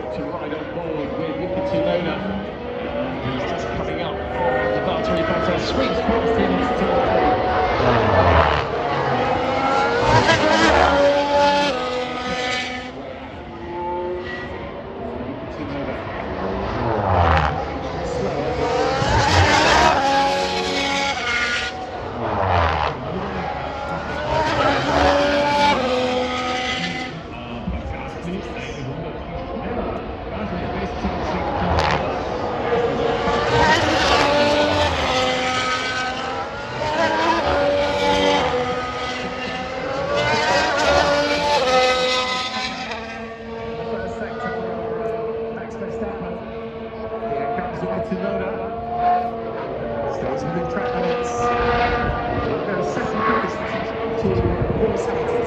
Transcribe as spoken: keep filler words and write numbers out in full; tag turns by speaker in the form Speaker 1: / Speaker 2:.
Speaker 1: to ride on board with Yuki Tsunoda. He's just coming up on the Valtteri Bottas, sweeps past him into turn three. Tsunoda stays within track limits. There's second quickest to Lewis Hamilton.